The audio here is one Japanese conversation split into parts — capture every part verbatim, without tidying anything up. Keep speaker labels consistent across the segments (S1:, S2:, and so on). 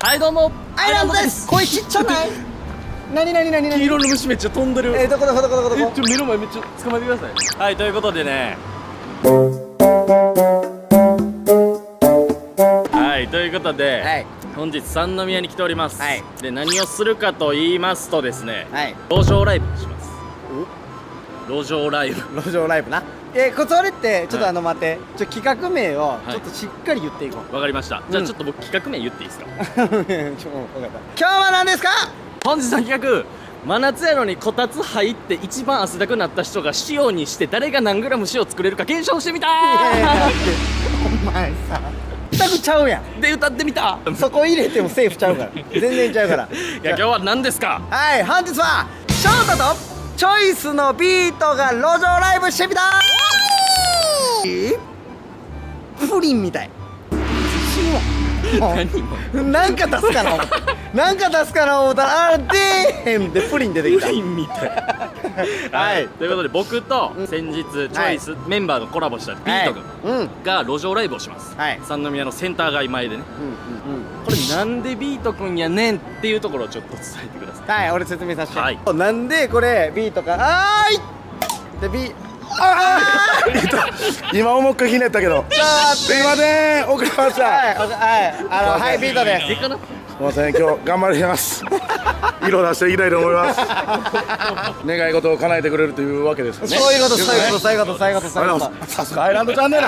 S1: はいどうも
S2: アイランドです。声ちっちゃない？なになになになに？
S1: 黄色の虫めっちゃ飛んでる。
S2: えー、どこどこどこどこどこ？
S1: え、ちょ目の前めっちゃ捕まえてください。はい、ということでね。はいということで、はい、本日三宮に来ております。はい、で何をするかと言いますとですね、はい、路上ライブします。路上ライブ
S2: 路上ライブな。えー、こそれってちょっとあの待って、ちょ企画名をちょっとしっかり言っていこう。
S1: わかりました。じゃあちょっと僕企画名言っていいですか？今
S2: 日は何ですか？
S1: 本日の企画、真夏やのにこたつ入って一番汗だくなった人が塩にして誰が何グラム塩作れるか検証してみたー。
S2: お前さ全くちゃうやん。
S1: で歌ってみた。
S2: そこ入れてもセーフちゃうから全然ちゃうから。
S1: いや今日は何ですか？
S2: はい、本日はショートとチョイスのビートが路上ライブしてみたー。プリンみたい。何もなんか出すかな思った。なんか出すかな思ったら、あれ出えへんでプリン出てきた。
S1: プリンみたい。はい、ということで僕と先日チョイスメンバーがコラボしたビート君が路上ライブをします。三宮のセンター街前でね。これなんでビート君やねんっていうところをちょっと伝えてください。
S2: はい、俺説明させて。なんでこれビートか、あーいでビあ
S3: あ今重くひねったけど、すいません遅れました。
S2: はいはいあのはいビートです。
S3: すいません、今日頑張ります色出していきたいと思います願い事を叶えてくれるというわけですね。
S2: そういうこと、そういうこと、そういうこと、そういうこと、そういうこと。
S3: さすがアイランドチャンネル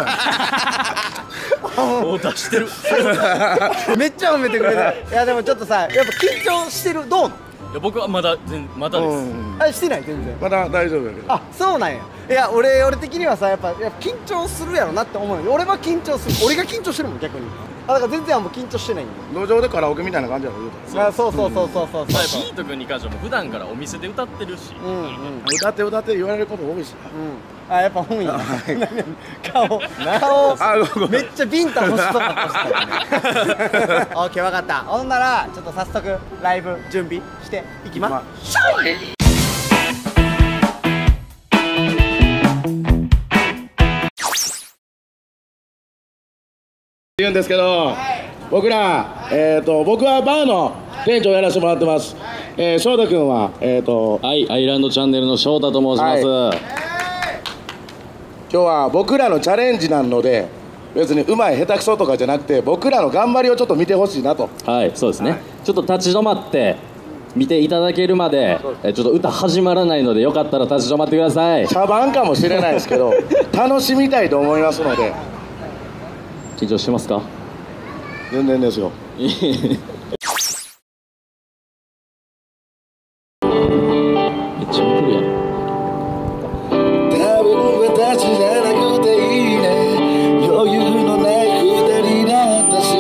S1: もう出してる
S2: めっちゃ褒めてくれた。いやでもちょっとさ、やっぱ緊張してる。どうの？
S1: いや僕はまだ全まだです。
S2: あ、してない全然。
S3: まだ大丈夫やけど。
S2: あ、そうなんや。いや俺俺的にはさ、やっぱやっぱ緊張するやろなって思うよ。俺は緊張する。俺が緊張してるもん逆に。あ、だから全然はもう緊張してないんだ。
S3: 路上でカラオケみたいな感じやろ言うたら。
S2: あ、そうそうそうそうそうそう。
S1: ビート君に関してはもう普段からお店で歌ってるし、
S3: 歌って歌って言われること多いし。
S2: あ、やっぱ本意。顔顔めっちゃビンタ欲しそうな顔してたよね。オッケー、分かった。ほんならちょっと早速ライブ準備していきましょう。
S3: 言うんですけど、僕ら、えーと、僕はバーの店長をやらせてもらってます。えー、翔太君は、えーと、
S1: はい、アイランドチャンネルの翔太と申します。はい、
S3: 今日は僕らのチャレンジなので、別にうまい下手くそとかじゃなくて、僕らの頑張りをちょっと見てほしいなと。
S1: はい、そうですね。はい、ちょっと立ち止まって見ていただけるまで、えちょっと歌始まらないので、よかったら立ち止まってください。
S3: 茶番かもしれないですけど楽しみたいと思いますので。
S1: 緊張してますか？
S3: 全然ですよ。
S1: めっちゃ来るやん。
S3: 多分私じゃなくていいね、余裕のない二人だったし、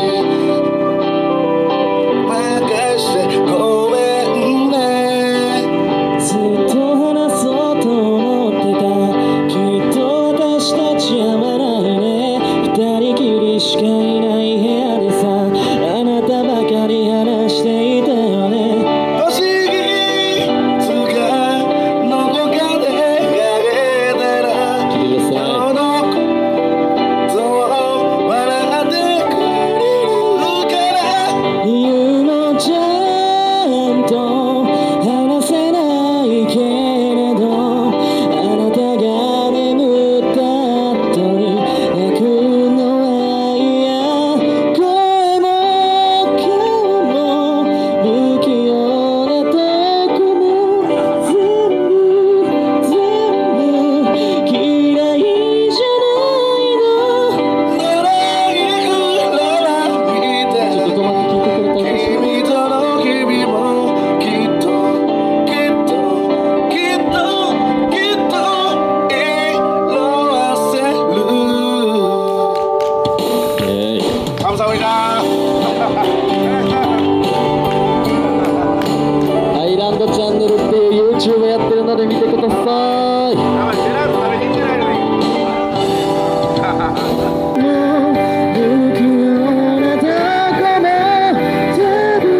S3: 任してごめんね。
S4: ずっと話そうと思ってた、きっと私たちはまらないね。二人きりしかいない部屋でさ、あなたばかり話していたよね。
S3: 不思議つかのこかでかけたら、そのことを笑ってくれるから。
S4: 言うのちゃんと話せないけれど、あなたが眠った後に泣くのは嫌。声も顔も不器用なとこも全部全部嫌いじゃないの。
S3: ならいくら見て、
S4: ちょっと止まって聞いてくれたら嬉しい。
S3: 君との日々もきっときっときっときっと色あせる。감사합니다
S4: アイランドチャンネルっていう YouTube やってるので見てください。もう不器用なとこも多分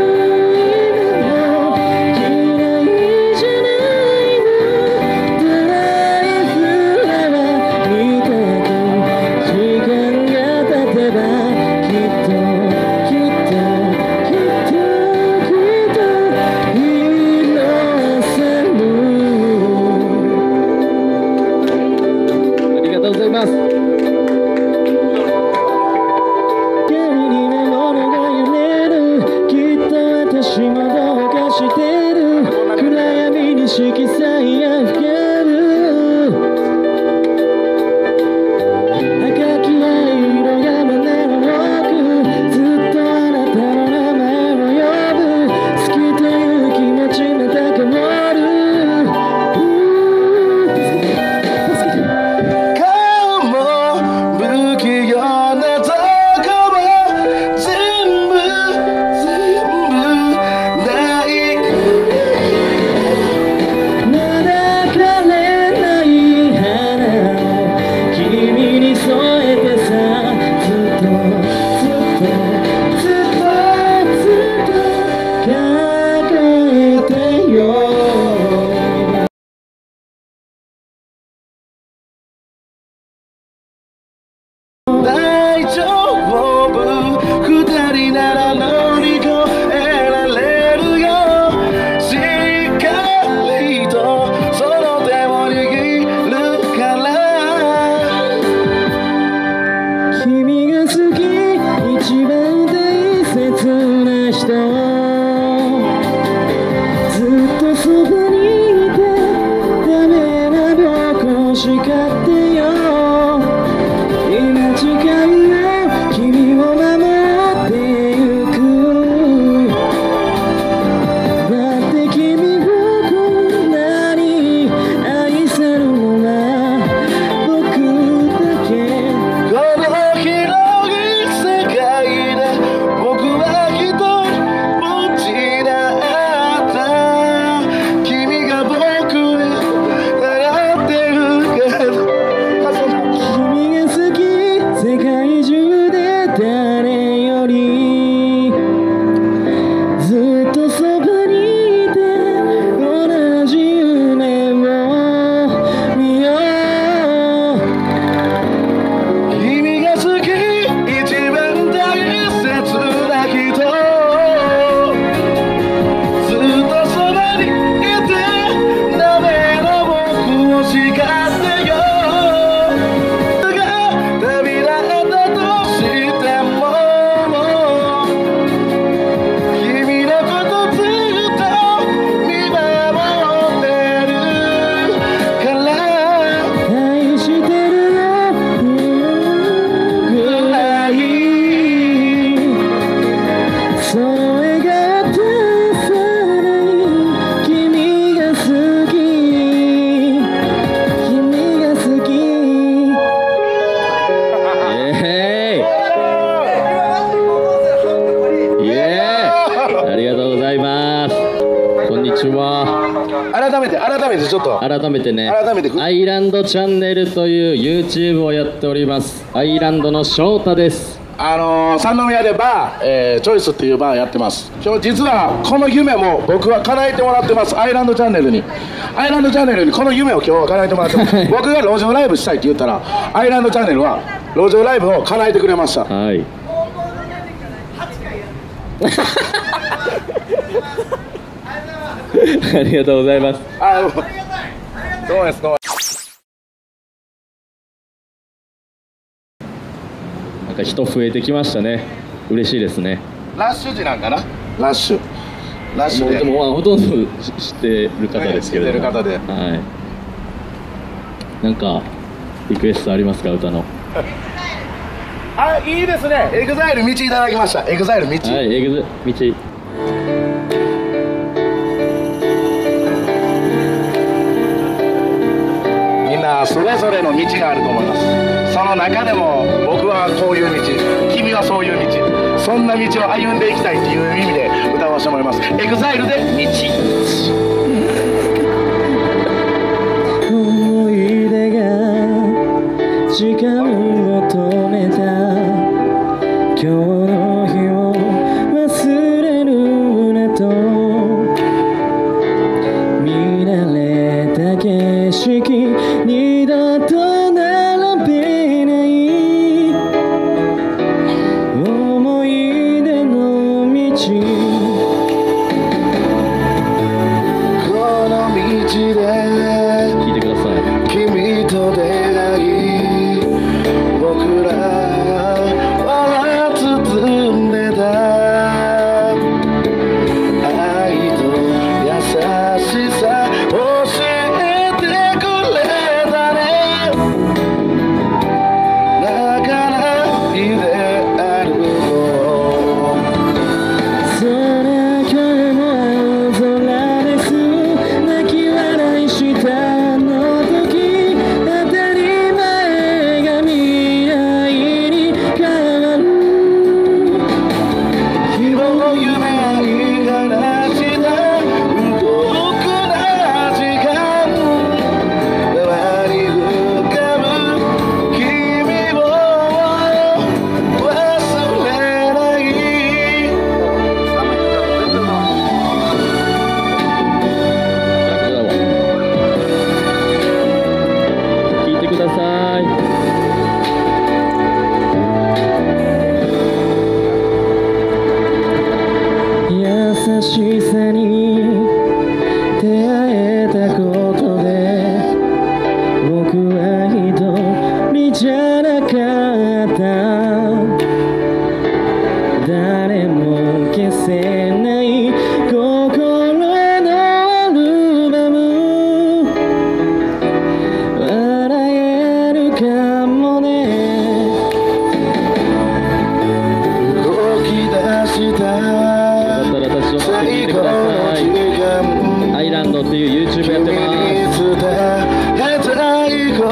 S4: 今も嫌いじゃないの。ドライフラワーみたく時間が経てばきっときっと
S3: めてちょっと
S5: 改めてね、
S3: 改めて
S5: アイランドチャンネルという YouTube をやっております。アイランドの翔太です。
S3: あのー、三宮でバー、えー、チョイスっていうバーやってます。今日実はこの夢も僕は叶えてもらってます。アイランドチャンネルにアイランドチャンネルにこの夢を今日は叶えてもらってます僕が路上ライブしたいって言ったらアイランドチャンネルは路上ライブを叶えてくれました。
S5: はい。ありがとうございます。
S3: あ、どうですか。
S5: なんか人増えてきましたね。嬉しいですね。
S3: ラッシュ時なんかな。ラッシュ。ラッシュで。
S5: でもまあほとんど知ってる方ですけれども。
S3: 知ってる方で。
S5: はい。なんかリクエストありますか、歌の。
S3: あ、いいですね。エグザイル道いただきました。エグザイル道。
S5: はい、エグザ道。
S3: みんなそれぞれの道があると思います。その中でも僕はこういう道、君はそういう道、そんな道を歩んでいきたいっていう意味で歌わせてもらいます。エグザイルで道。
S4: 思い出が時間を止めた今日の日を忘れるなと見慣れた景色二度と並べない思い出の道
S3: この道で
S5: 聞いてください。
S3: 君と出会い僕らは包んでた愛と優しさ教えてくれたね。泣かないで歩こう。
S4: 空からの青空です泣き笑いしたあの時当たり前が未来に変わる
S3: 希望の夢に話した孤独な時間周り浮かぶ君を忘れない。
S5: 聞いてください。
S4: 優しさに出会えたことで僕は一人じゃなかった誰も消せない心のアルバム笑えるかもね
S3: 動き出した
S5: よかったら私を待って聞い
S3: 最後
S5: てください。
S3: の時間
S5: アイランドっていう YouTube やってます。
S3: 伝えたい言葉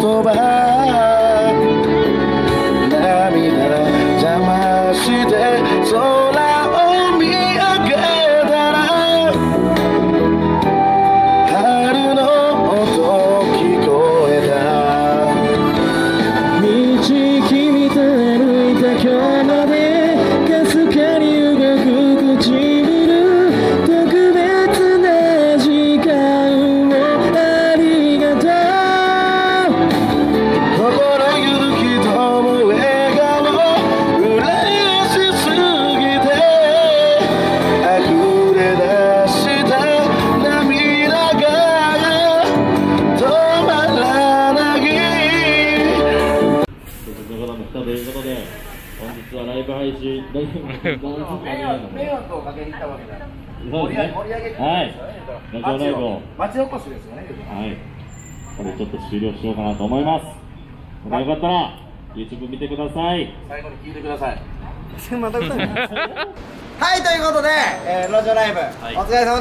S3: 涙邪魔して空を見上げたら春の音聞こえた。
S4: 道君と歩いた今日までかすかに動く唇特別な時間をありがとう
S3: 心ゆるきとも笑顔嬉しすぎて溢れ出した涙が止まらない。
S5: ということで、本日はライブ配信、大丈夫
S3: 迷惑をかけに来たわけだ。
S5: そうですね。はい。ラジオライブを、
S3: 町おこしですよね。
S5: はい。これちょっと終了しようかなと思います。またよかったら、YouTube 見てください。
S3: 最後に聞いてください。
S2: また歌うのはい、ということで、えー、路上ライブ、
S1: い
S2: お疲れ様です。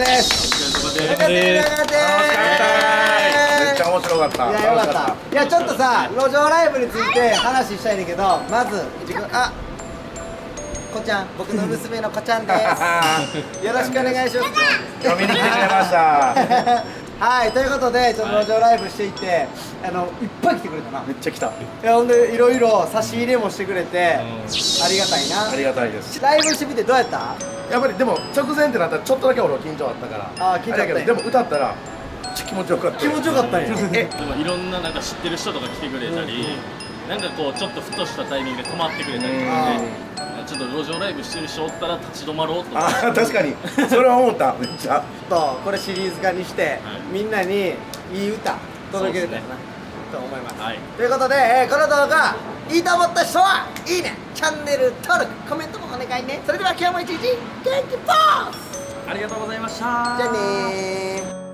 S1: お疲れ様
S2: よかった
S1: です。
S2: よかった
S3: めっちゃ面白かった。
S2: いや、よかった。いや、ちょっとさ、路上ライブについて話したいんだけど、まず、自分、あ、こちゃん、僕の娘のこちゃんです。よろしくお願いします。
S3: 今日見に来てくれました。
S2: はい、ということでちょっと路上ライブしていってあのいっぱい来てくれたな。
S6: めっちゃ来た。
S2: いやほんでいろいろ差し入れもしてくれてありがたいな。
S6: ありがたいです。
S2: ライブしてみてどうやった？
S6: やっぱりでも直前ってなったらちょっとだけ俺は緊張あったから。
S2: あー緊張あったね。
S6: だけどでも歌ったらめっちゃ気持ちよかった。
S2: 気持ちよかったんや。え
S1: でもいろんななんか知ってる人とか来てくれたり、なんかこうちょっとふとしたタイミングで止まってくれたりとかね。ちょっと路上ライブしてる人おったら立ち止まろうと。
S6: ああ確かにそれは思っためっちゃ。
S2: とこれシリーズ化にしてみんなにいい歌届けれたらなと思います。
S1: はい。
S2: ということで、えー、この動画いいと思った人はいいね、チャンネル登録、コメントもお願いね。それでは今日も一日元気ポーズ。
S1: ありがとうございました。
S2: じゃあねー。